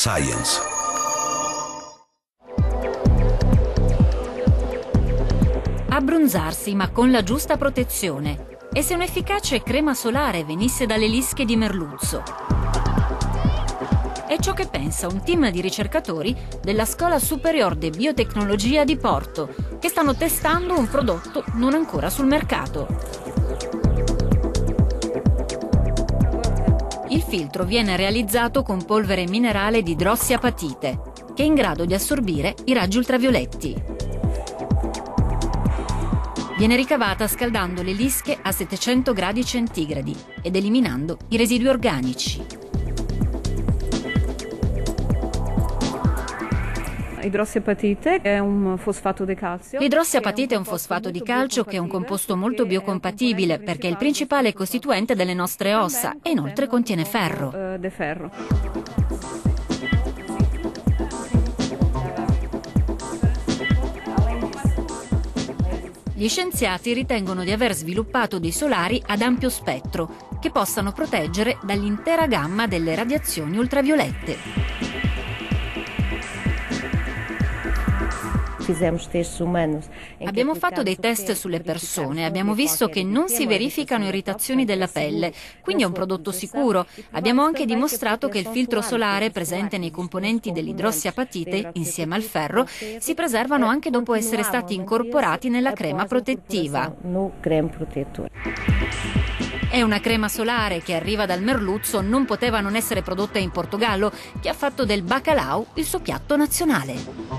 Science. Abbronzarsi, ma con la giusta protezione. E se un'efficace crema solare venisse dalle lische di merluzzo? È ciò che pensa un team di ricercatori della Scuola Superior de Biotecnologia di Porto, che stanno testando un prodotto non ancora sul mercato. Il filtro viene realizzato con polvere minerale di idrossiapatite, che è in grado di assorbire i raggi ultravioletti. Viene ricavata scaldando le lische a 700 gradi centigradi ed eliminando i residui organici. Idrossiapatite è un fosfato di calcio. L'idrossiapatite è un fosfato di calcio che è un composto molto biocompatibile perché è il principale costituente delle nostre ossa e inoltre contiene ferro. Gli scienziati ritengono di aver sviluppato dei solari ad ampio spettro che possano proteggere dall'intera gamma delle radiazioni ultraviolette. Abbiamo fatto dei test sulle persone, abbiamo visto che non si verificano irritazioni della pelle, quindi è un prodotto sicuro. Abbiamo anche dimostrato che il filtro solare presente nei componenti dell'idrossiapatite, insieme al ferro, si preservano anche dopo essere stati incorporati nella crema protettiva. È una crema solare che arriva dal merluzzo, non poteva non essere prodotta in Portogallo, che ha fatto del bacalhau il suo piatto nazionale.